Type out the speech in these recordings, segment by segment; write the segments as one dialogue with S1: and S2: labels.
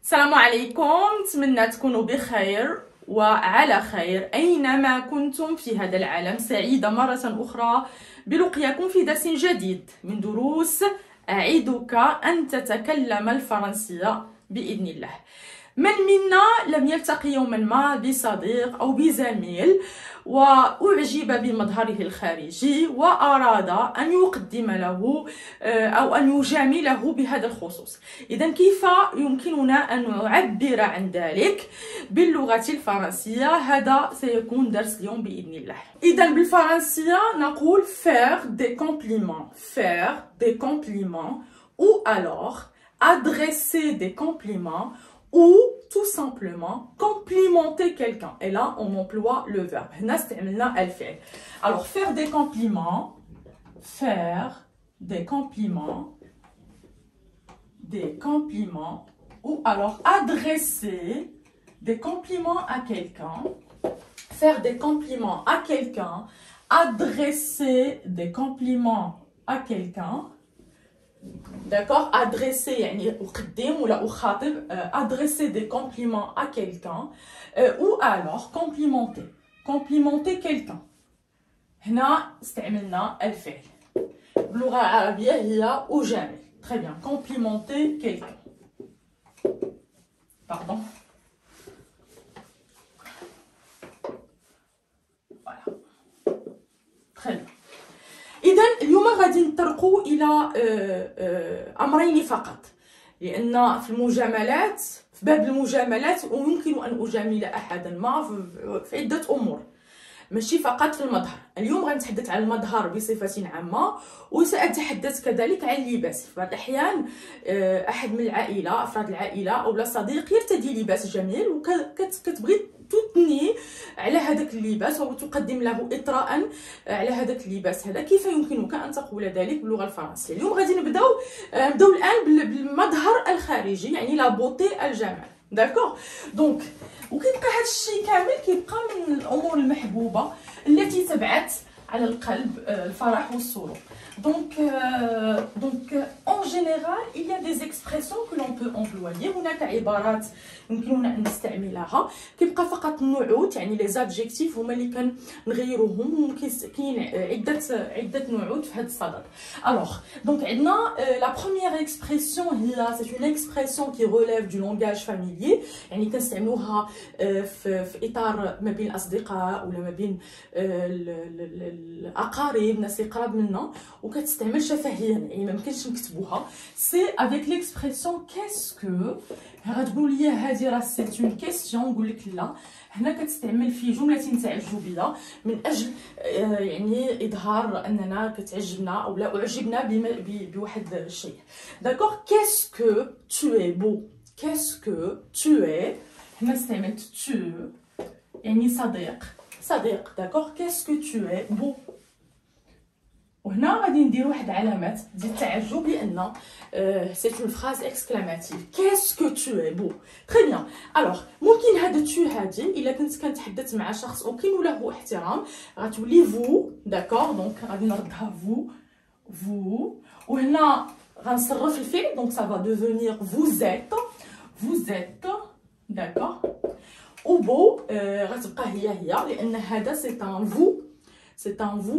S1: السلام عليكم، نتمنى تكونوا بخير وعلى خير أينما كنتم في هذا العالم. سعيدة مرة أخرى بلقياكم في درس جديد من دروس أعدك أن تتكلم الفرنسية بإذن الله. من منا لم يلتقي يوما ما بصديق أو بزميل وأعجب بمظهره الخارجي وأراد أن يقدم له أو أن يجامله بهذا الخصوص؟ إذا كيف يمكننا أن نعبر عن ذلك باللغة الفرنسية؟ هذا سيكون درس اليوم بإذن الله. إذا بالفرنسية نقول faire des compliments ou alors adresser des compliments ou tout simplement complimenter quelqu'un. Et là, on emploie le verbe. Alors, faire des compliments, ou alors adresser des compliments à quelqu'un, faire des compliments à quelqu'un, adresser des compliments à quelqu'un. D'accord, adresser يعني أقدم ولا أخاطب, adresser des compliments à quelqu'un ou alors complimenter quelqu'un. هنا استعملنا الفعل باللغة العربية هي أجامل. Très bien, complimenter quelqu'un. Pardon. Voilà. Très bien. إذا اليوم غادي نطرقوا إلى أمرين فقط، لأن في المجاملات في باب المجاملات يمكن أن أجامل أحدا ما في عدة أمور، ماشي فقط في المظهر. اليوم غنتحدث عن المظهر بصفة عامة، وسأتحدث كذلك عن اللباس. في بعض الأحيان أحد من العائلة، أفراد العائلة أو لا صديق يرتدي لباس جميل وكتبغي تثني على هذاك اللباس وتقدم له إطراء على هذاك اللباس هذا. كيف يمكنك أن تقول ذلك باللغة الفرنسية؟ اليوم غادي نبداو الآن بالمظهر الخارجي، يعني لا بوتي، الجمال. داكوغ دونك وكيبقى هذا الشيء كامل كيبقى من الأمور المحبوبة التي تبعث على القلب الفرح والسرور. Donc en général, il y a des expressions que l'on peut employer. هناك عبارات يمكننا أن نستعملها. كيبقى فقط النعوت، يعني les adjectifs هما اللي كنغيروهم. كاين عدة نعوت في هذا الصدد. Alors, donc عندنا la première expression هي c'est une expression qui relève du langage familier. يعني كنستعملوها في إطار ما بين الأصدقاء ولا ما بين الأقارب، الناس اللي قراب منا، وكتستعمل شفهيا، يعني ما يمكنش نكتبوها. سي افيك ليكسبرسيون كاسكو. غتقول لي هذه راه سي اون كيسيون، نقول لك لا. هنا كتستعمل في جمله تعجبيه من اجل يعني اظهار اننا كتعجبنا او لا اعجبنا بواحد الشيء. داكوغ، كاسكو تو اي بو، كاسكو تو اي. هنا استعملت تو يعني صديق. داكوغ، كاسكو تو اي بو. وهنا غادي ندير واحد علامات ديال التعجب، لان سي اون فراز اكسكلاماتيف. كاسكو تو اي بو. تري بيان. الوغ ممكن هذا تو هادي الا كنت كنتحدث مع شخص وكاين له احترام غتولي فو. داكوغ، دونك غادي نردها فو. وهنا غنصرف الفعل، دونك سا فا دوفونير فوزيت. داكوغ. وبو غتبقى هي لان هذا سي ان فو. C'est un vous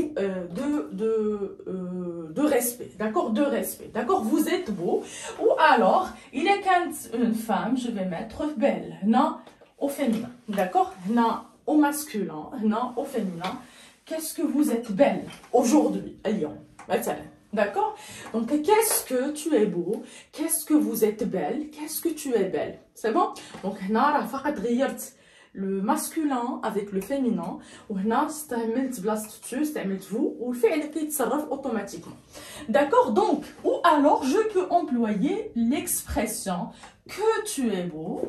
S1: de respect, d'accord, de respect, d'accord. Vous êtes beau. Ou alors, il est quand une femme, je vais mettre belle, non, au féminin, d'accord, non, au masculin, non, au féminin. Qu'est-ce que vous êtes belle aujourd'hui, Lyon, d'accord. Donc, qu'est-ce que tu es beau, qu'est-ce que vous êtes belle, qu'est-ce que tu es belle, c'est bon. Donc, هنا فقط غيرت le masculin avec le féminin. وهنا استعملت بلاصه tu استعملت vous والفعل كيتصرف automatiquement. D'accord, donc ou alors je peux employer l'expression que tu es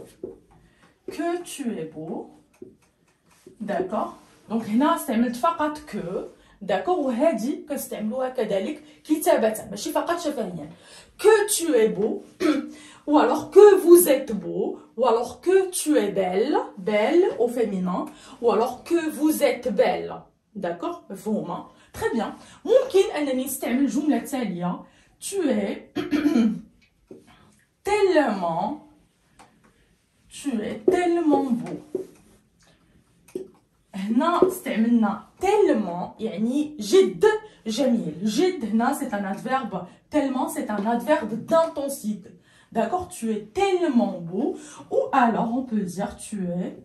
S1: beau. D'accord, donc هنا استعملت فقط que. داكوغ، وهذه كنستعملوها كذلك كتابة ماشي فقط شفهيا. que tu es beau ou alors que vous êtes beau ou alors que tu es belle au féminin ou alors que vous êtes belle. داكوغ، مفهومة؟ très bien. ممكن أنني نستعمل الجملة التالية: tu es tellement tu es tellement beau. هنا استعملنا tellement يعني جد جميل. جد هنا c'est un adverbe. Tellement c'est un adverbe d'intensité. D'accord? Tu es tellement beau. Ou alors on peut dire tu es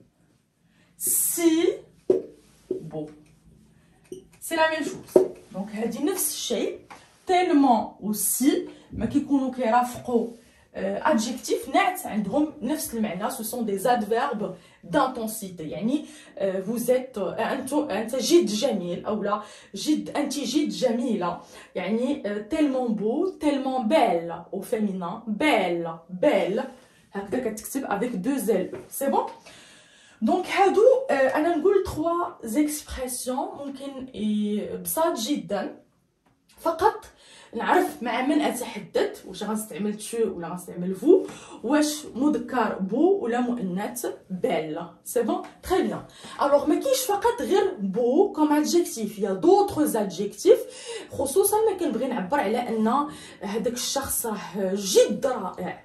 S1: si beau. C'est la même chose. Donc هذه نفس الشيء. tellement aussi ما كيكونوا كيرافقوا adjectif نعت عندهم نفس المعنى. Ce sont des adverbes d'intensité. يعني vous êtes انت جد جميل او لا انت جد جميله. يعني tellement beau, tellement belle au féminin. belle هكذا كتكتب avec deux L. C'est bon? Donc هادو انا نقول 3 expressions ممكن بساط جدا. فقط نعرف مع من اتحدث، واش غنستعمل تو ولا غنستعمل فو، واش مذكر بو ولا مؤنث بيل. سي بون تري بيان. الوغ ما كاينش فقط غير بو كوم ادجيكتيف، يا دوطخ ادجيكتيف. خصوصا ما كنبغي نعبر على ان هذاك الشخص راه جد رائع،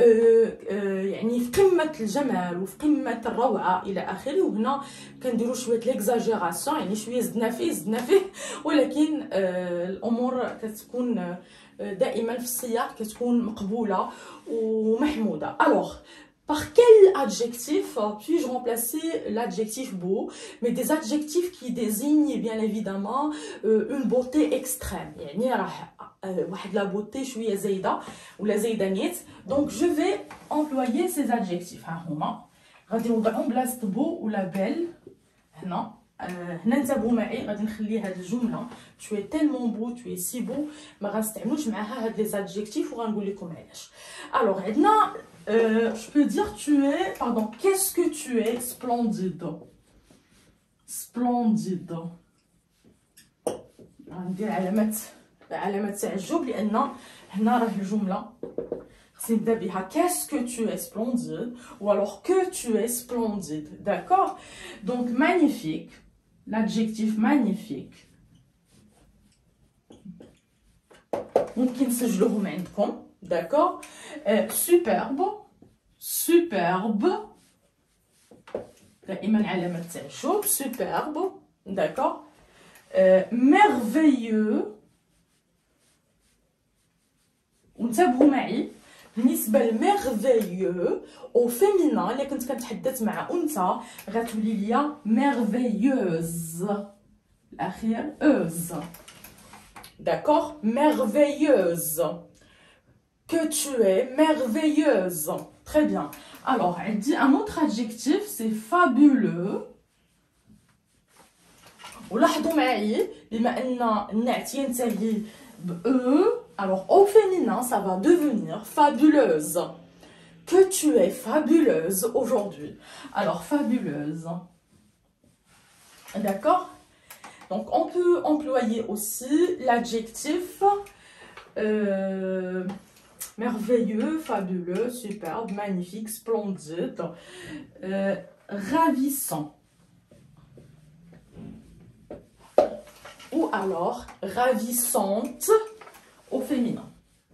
S1: يعني في قمه الجمال وفي قمه الروعه الى اخره. وهنا كنديروا شويه ليكزاجيراسيون، يعني شويه زدنا فيه ولكن الامور كتكون دائما في السياق كتكون مقبوله ومحموده. الوغ par quel adjectif puis-je remplacer l'adjectif beau? Mais des adjectifs qui désignent bien évidemment une beauté extrême. يعني راه واحد لا بوتي شويه زايده ولا زايده نيت. دونك جو في امبلويي سي adjectifs. ها هما غادي نوضعهم بلاصه بو ولا بيل. هنا انتبهوا معي، غادي نخلي هاد الجمله tu es tellement beau, tu es si beau ما غنستعملوش معاها هاد لي adjectifs وغنقول لكم علاش. الوغ عندنا je peux dire tu es, pardon, qu'est-ce que tu es splendide. splendide غندير علامة تعجب لان هنا راه الجمله خصني نبدا بها. qu'est-ce que tu es splendide ou alors que tu es splendide. D'accord? Donc magnifique, l'adjectif magnifique ممكن نسجلوهم عندكم. D'accord? superbe دائما علامة تعجب. superbe. D'accord? merveilleux. وانتبهوا معي بالنسبه لميرفيو او فيمينا، الا كنت كنتحدث مع انثى غتولي ليا ميرفيوز الاخير اوز. داكوغ؟ merveilleuse. que tu es merveilleuse. Très bien. Alors عندي un autre adjectif, c'est fabuleux. ولاحظوا معي بما ان النعت ينتهي ب e. Alors au féminin, ça va devenir fabuleuse. Que tu es fabuleuse aujourd'hui. Alors fabuleuse. D'accord? Donc on peut employer aussi l'adjectif merveilleux, fabuleux, superbe, magnifique, splendide, ravissant. Ou alors ravissante au féminin.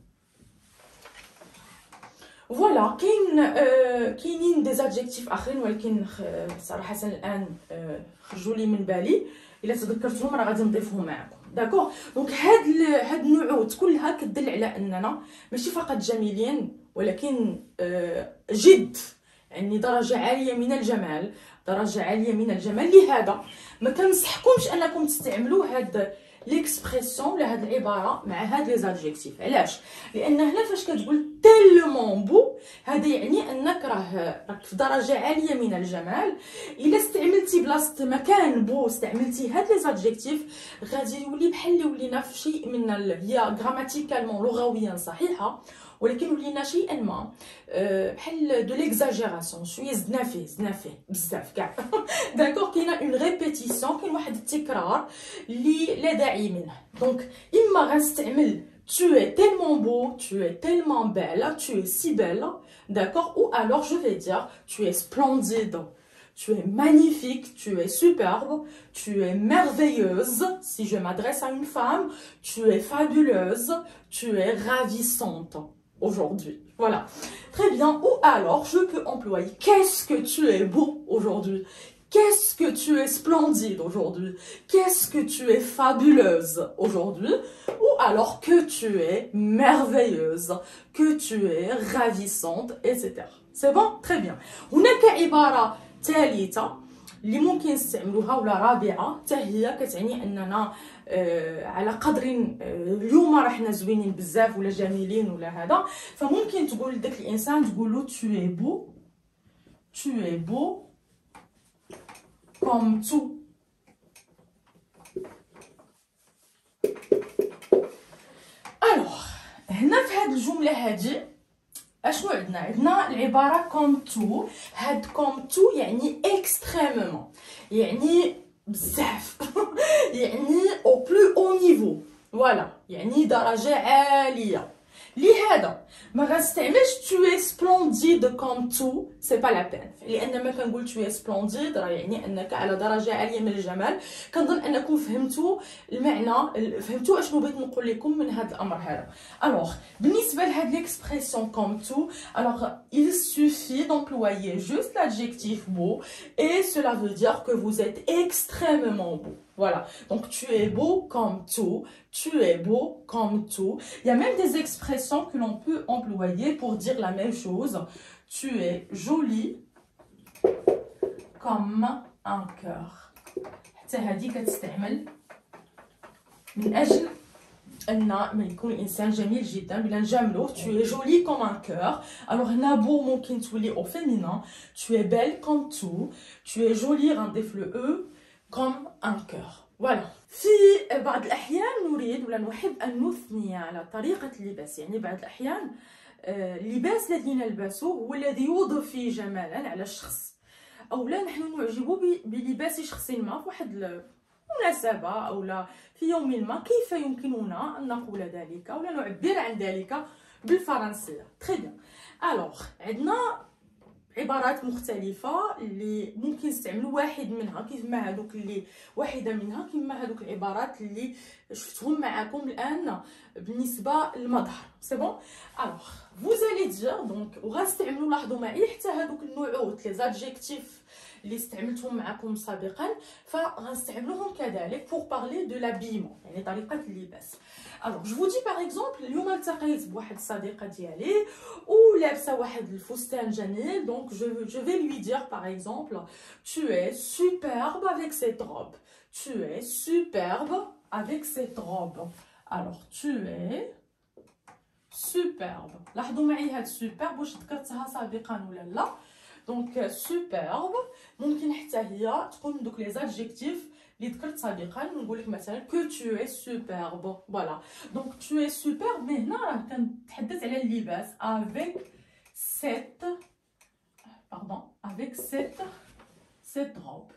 S1: Voilà, كاينين des adjectifs اخرين ولكن صراحه الان خرجوا لي من بالي. الا تذكرتهم راه غادي نضيفهم معكم. داكوغ؟ دونك هاد النعوت كلها كتدل على اننا ماشي فقط جميلين ولكن جد، يعني درجه عاليه من الجمال، درجه عاليه من الجمال. لهذا ما كنصحكمش انكم تستعملوا هاد ليكسبرسيون ولا هاد العباره مع هاد لي زادجيكتيف. علاش؟ لان هنا فاش كتقول تيلمون بو هذا يعني انك راك في درجه عاليه من الجمال. الا استعملتي بلاصه مكان بو استعملتي هاد لي زادجيكتيف غادي يولي بحال اللي ولينا في شيء من هي غراماتيكالمون لغويا صحيحه ولكن ولينا شيئا ما بحال دو ليكزاجيراسيون، شويه زدنا فيه بزاف كاع. داكوغ؟ كاينه اون ريبيتيسيون، كاين واحد التكرار اللي لا داعي منه. دونك اما غنستعمل tu es tellement beau, tu es tellement belle, tu es si belle, d'accord? Ou alors je vais dire tu es splendide, tu es magnifique, tu es superbe, tu es merveilleuse. Si je m'adresse à une femme, tu es fabuleuse, tu es ravissante. aujourd'hui. Voilà. Très bien. Ou alors, je peux employer qu'est-ce que tu es beau aujourd'hui. Qu'est-ce que tu es splendide aujourd'hui. Qu'est-ce que tu es fabuleuse aujourd'hui. Ou alors que tu es merveilleuse. Que tu es ravissante, etc. C'est bon? Très bien. هناك عبارة ثالثة اللي ممكن نستعملوها ولا رابعة حتى هي كتعني اننا على قدر اليوم راحنا زوينين بزاف ولا جميلين ولا هذا فممكن تقول لذاك الانسان تقول له tu es beau comme tout. alors هنا في هذه الجملة هذه اشنو عندنا العباره كوم تو. هاد كوم تو يعني اكستريمومون يعني بزاف يعني او بلو او نيفو فوالا يعني درجه عاليه. لهذا ما غنستعملش تو اي سبلونديد كوم تو سي با لا بين لان ما كنقول تو اي سبلونديد راه يعني انك على درجه عاليه من الجمال. كنظن انكم فهمتوا المعنى فهمتوا اشنو بغيت نقول لكم من هذا الامر هذا. الوغ بالنسبه لهاد ليكسبرسيون كوم تو الوغ il suffit d'employer juste l'adjectif beau et cela veut dire que vous êtes extrêmement beau. Voilà, donc tu es beau comme tout, tu es beau comme tout. Il y a même des expressions que l'on peut employer pour dire la même chose. Tu es jolie comme un cœur. حتى هذه كتستعمل من أجل أن يكون الإنسان جميل جدا بلا نجاملو. Tu es jolie comme un cœur. Alors هنا beau ممكن تولي au féminin. Tu es belle comme tout. Tu es jolie غنضيف le e comme un cœur. voilà. في بعض الأحيان نريد ولا نحب أن نثني على طريقة اللباس. يعني بعض الأحيان اللباس الذي نلبسه هو الذي يضفي جمالا على الشخص أو لا نحن نعجب بلباس شخص ما في واحد المناسبة أو لا في يوم ما. كيف يمكننا أن نقول ذلك أو لا نعبر عن ذلك بالفرنسية؟ très bien. alors عندنا عبارات مختلفة اللي ممكن نستعملوا واحد منها كيما هذوك اللي واحدة منها كيما هذوك العبارات اللي شفتهم معكم الآن بالنسبة للمظهر. سي بون. الوغ vous allez dire donc وغنستعملوا لاحظوا معي حتى هذوك النعوت لي زادجيكتيف اللي استعملتهم معكم سابقا فغنستعملوهم كذلك pour parler de l'habillement يعني طريقة اللباس. alors je vous dis par exemple اليوم التقيت بواحد الصديقة ديالي ولابسه واحد الفستان جميل donc je vais lui dire par exemple tu es superbe avec cette robe. tu es superbe avec cette robe. alors tu es superbe. لاحظوا معي هاد superbe واش ذكرتها سابقا ولا لا. دونك سوبرب ممكن حتى هي تكون دوك لي زادجيكتيف اللي ذكرت سابقا. نقول لك مثلا كو تو اي سوبرب. فوالا دونك تو اي سوبرب مي هنا راه كنتحدث على اللباس افيك سيت باردون افيك سيت روب.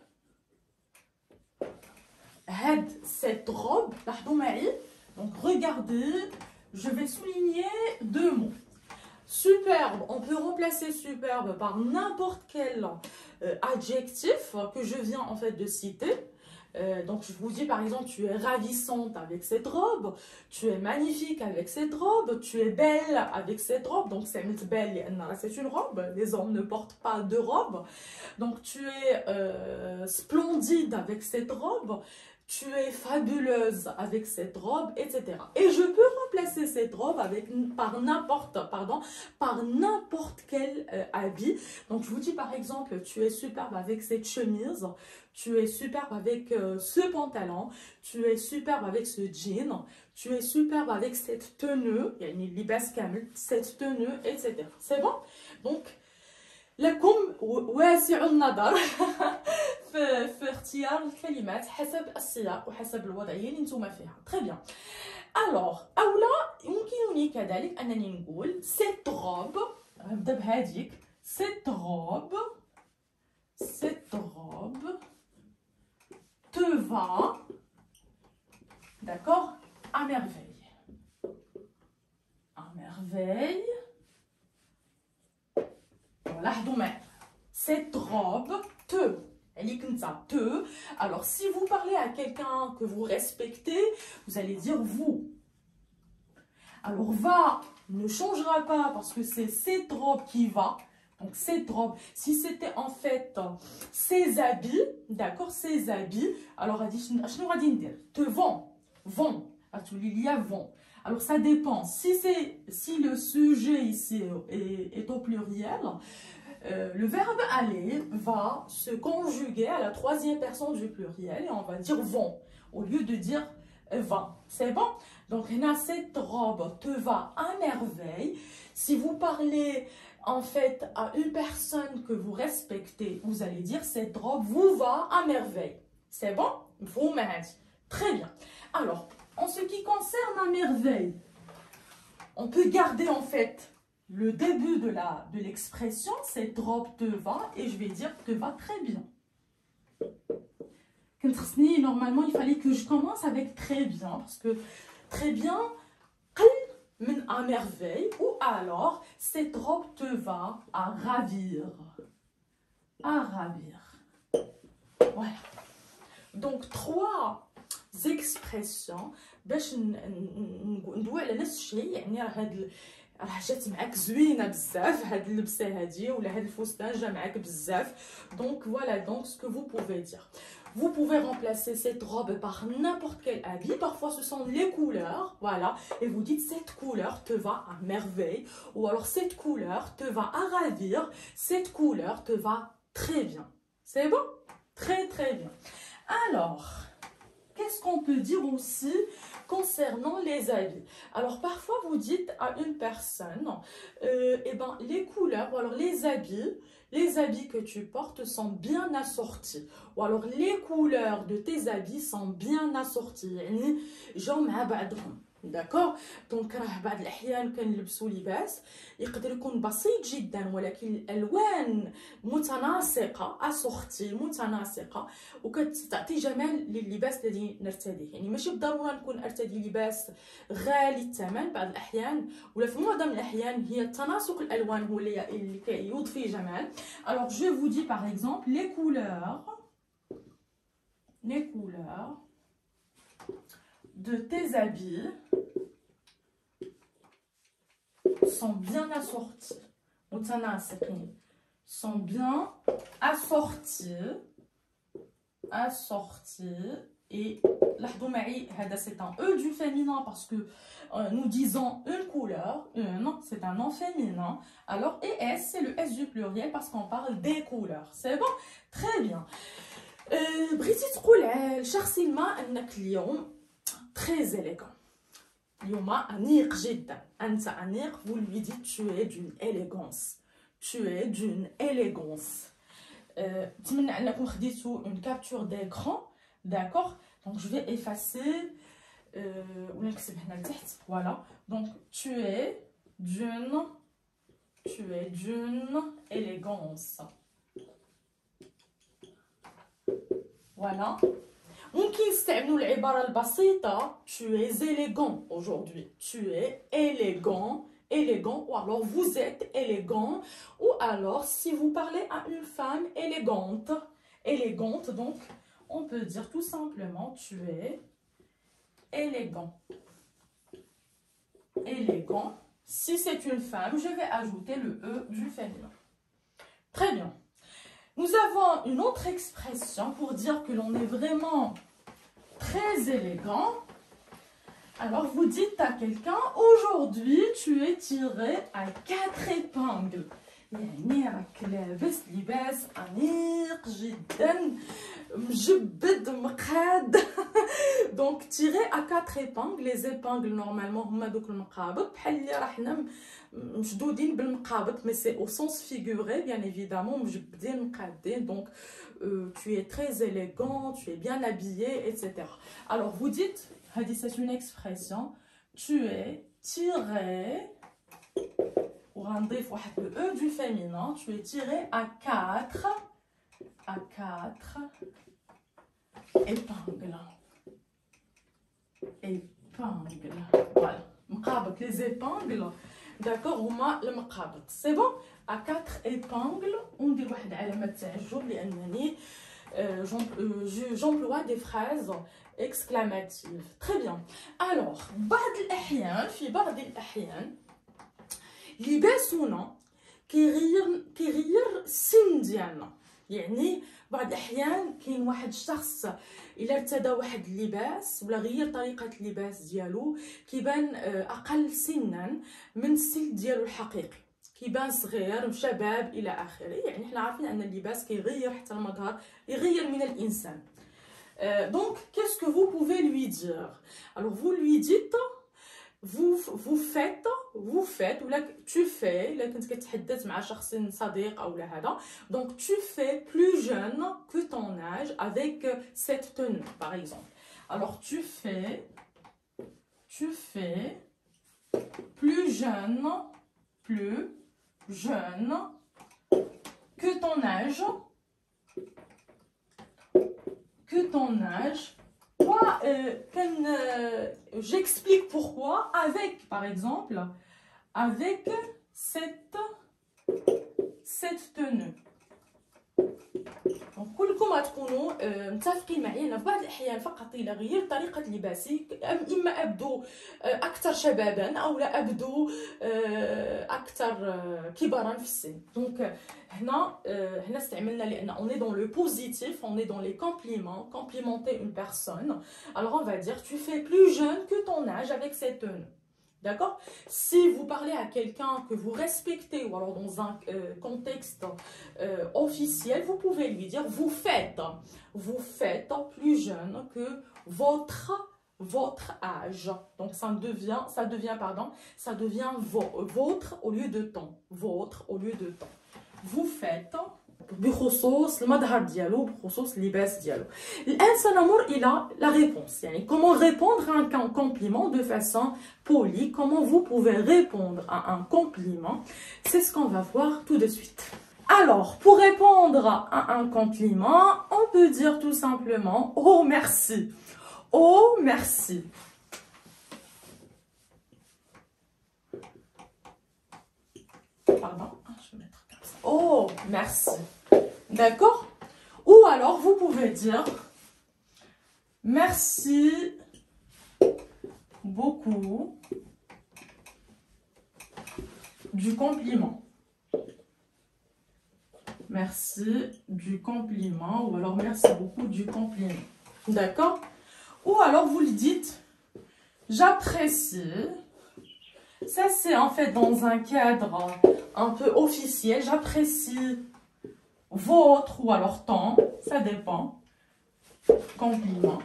S1: هاد سيت روب لاحظوا معي دونك regardez je vais souligner deux mots. Superbe, on peut remplacer superbe par n'importe quel adjectif que je viens en fait de citer. Donc je vous dis par exemple tu es ravissante avec cette robe, tu es magnifique avec cette robe, tu es belle avec cette robe. Donc c'est belle, c'est une robe, les hommes ne portent pas de robe. Donc tu es splendide avec cette robe. Tu es fabuleuse avec cette robe, etc. Et je peux remplacer cette robe par n'importe quel habit. Donc je vous dis par exemple, tu es superbe avec cette chemise, tu es superbe avec ce pantalon, tu es superbe avec ce jean, tu es superbe avec cette tenue, cette tenue, etc. C'est bon? Donc لكم واسع النظر في اختيار الكلمات حسب السياق وحسب الوضعيه اللي نتوما فيها. تري بيان. الوغ اولا يمكنني كذلك انني نقول سيت روب. نبدا بهذيك سيت روب te va d'accord à merveille. لاحظوا معي cette robe te te. Alors si vous parlez à quelqu'un que vous respectez, vous allez dire vous. Alors va ne changera pas parce que c'est cette robe qui va. Donc cette robe, si c'était en fait ses habits, d'accord, ses habits, alors elle dit, je va dire, te vend, il y a vend. Alors ça dépend, si le sujet ici est au pluriel, le verbe aller va se conjuguer à la troisième personne du pluriel et on va dire vont au lieu de dire va. C'est bon? Donc là, cette robe te va à merveille. Si vous parlez en fait à une personne que vous respectez, vous allez dire cette robe vous va à merveille. C'est bon? Vous m'aidez. Très bien. Alors, en ce qui concerne à merveille, on peut garder en fait le début de l'expression, cette robe te va, et je vais dire te va très bien. Normalement, il fallait que je commence avec très bien, parce que très bien, à merveille, ou alors cette robe te va à ravir. À ravir. Voilà. Donc, 3 expressions باش ندوي على نفس الشيء يعني راه جات معاك زوينه بزاف هاد اللبسه هادي ولا هاد الفستان جا معاك بزاف. Donc voilà donc ce que vous pouvez dire. Vous pouvez remplacer cette robe par n'importe quel habit. Parfois ce sont les couleurs, voilà, et vous dites cette couleur te va à merveille, ou alors cette couleur te va à ravir, cette couleur te va très bien. C'est bon? Très très bien. Alors, qu'est-ce qu'on peut dire aussi concernant les habits? Alors, parfois, vous dites à une personne, eh ben, les couleurs, ou alors les habits que tu portes sont bien assortis. Ou alors, les couleurs de tes habits sont bien assorties. يعني جاو مع بعضهم. داكوغ دونك راه بعض الاحيان كنلبسوا لباس يقدر يكون بسيط جدا ولكن الالوان متناسقه اسورتي متناسقه وكتعطي جمال لللباس الذي نرتديه. يعني ماشي بالضروره نكون ارتدي لباس غالي الثمن، بعض الاحيان ولا في معظم الاحيان هي تناسق الالوان هو اللي كيضفي جمال. Alors je vous dis par exemple les couleurs de tes habits sont bien assortis. Sont bien assortis. Et لاحظوا معي هذا c'est un E du féminin parce que nous disons une couleur, c'est un nom féminin. Alors ES c'est le S du pluriel parce qu'on parle des couleurs. C'est bon? Très bien. بغيتي تقول لشخص ما انك اليوم très élégant. اليوم أنيق جدا. أنت أنيق, vous lui dites tu es d'une élégance. Tu es d'une élégance. نتمنى أنكم خديتوا une capture d'écran. D'accord? Donc je vais effacer. ولا نكتب هنا لتحت. Voilà. Donc tu es d'une élégance. Voilà. ممكن نستعملوا العبارة البسيطة tu es élégant aujourd'hui. Tu es élégant, ou alors vous êtes élégant, ou alors si vous parlez à une femme élégante, donc on peut dire tout simplement tu es élégant. Si c'est une femme, je vais ajouter le E du féminin. Très bien. Nous avons une autre expression pour dire que l'on est vraiment très élégant. Alors, vous dites à quelqu'un, aujourd'hui, tu es tiré à 4 épingles. يعني راك لابس لباس أنيق جدا مجبد مقاد. Donc tiré à 4 épingles. Les épingles normalement هما دوك المقابض بحال اللي راه حنا مشدودين بالمقابض, mais c'est au sens figuré bien évidemment, مجبدين مقادين. Donc tu es très élégant, tu es bien habillé, etc. Alors vous dites, c'est une expression, tu es tiré, وغنضيف واحد le E du féminin, tu es tiré à 4 épingles. Voilà. مقابض, les épingles, d'accord, هما المقابض. C'est bon? À 4 épingles, وندير واحد علامة تعجب لأنني j'emploie des phrases exclamatives. Très bien. Alors, في بعض الأحيان لباسنا كيغير السن ديالنا. يعني بعض الاحيان كاين واحد الشخص الا ارتدى واحد اللباس ولا غير طريقه اللباس ديالو كيبان اقل سنا من السن ديالو الحقيقي، كيبان صغير شباب الى اخره. يعني حنا عارفين ان اللباس كيغير حتى المظهر، يغير من الانسان. Donc qu'est-ce que vous pouvez lui dire? Alors vous lui dites vous faites ou là tu fais là كنت كتحدث مع شخص صديق او لا هذا. Donc tu fais plus jeune que ton âge avec cette tenue par exemple. Alors tu fais plus jeune que ton âge Moi, j'explique pourquoi avec, par exemple, avec cette tenue. Donc كلكم غتكونوا متفقين معايا ان في بعض الاحيان فقط الى غير طريقه لباسي اما ابدو اكثر شبابا او لا ابدو اكثر كبارا في السن. دونك هنا استعملنا لان on est dans le positif, on est dans les compliments, complimenter une personne. Alors on va dire tu fais plus jeune que ton âge avec cette tenue. D'accord? Si vous parlez à quelqu'un que vous respectez ou alors dans un contexte officiel, vous pouvez lui dire vous faites plus jeune que votre âge. Donc ça devient votre au lieu de ton. Votre au lieu de ton. Vous faites بخصوص المظهر ديالو بخصوص اللباس ديالو. الان سنمر الى la réponse. يعني comment répondre à un compliment de façon polie, comment vous pouvez répondre à un compliment, c'est ce qu'on va voir tout de suite. Alors pour répondre à un compliment, on peut dire tout simplement oh merci. Oh merci. Pardon, je vais mettre comme ça. Oh merci. D'accord? Ou alors vous pouvez dire merci beaucoup du compliment. Merci du compliment ou alors merci beaucoup du compliment. D'accord? Ou alors vous le dites j'apprécie. Ça c'est en fait dans un cadre un peu officiel. J'apprécie votre ou alors ton, ça dépend. Compliment.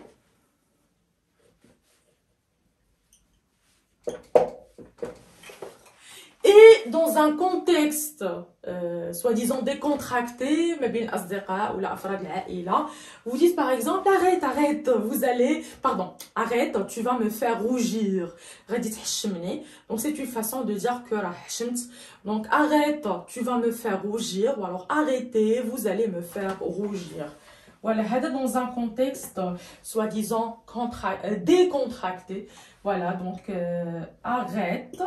S1: Et dans un contexte soi-disant décontracté, mais bien asdiqa ou la afrad l'a'ila, vous dites par exemple arrête, arrête, tu vas me faire rougir. Donc c'est une façon de dire que donc arrête, tu vas me faire rougir ou alors arrêtez, vous allez me faire rougir. Voilà, dans un contexte soi-disant décontracté. Voilà, donc arrête,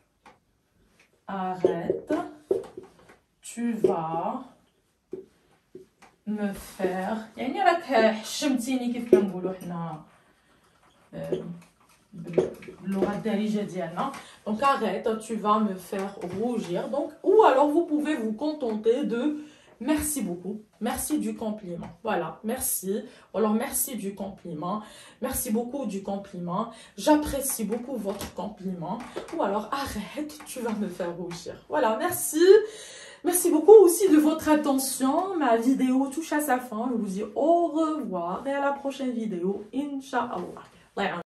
S1: tu vas me faire يعني راك حشمتيني كيف كنقولوا حنا باللغه الدارجه ديالنا. Donc arrête, tu vas me faire rougir. Donc ou alors vous pouvez vous contenter de merci beaucoup, merci du compliment. Voilà, merci. Alors merci du compliment. Merci beaucoup du compliment. J'apprécie beaucoup votre compliment. Ou alors arrête, tu vas me faire rougir. Voilà, merci. Merci beaucoup aussi de votre attention. Ma vidéo touche à sa fin. Je vous dis au revoir et à la prochaine vidéo. Inch'Allah.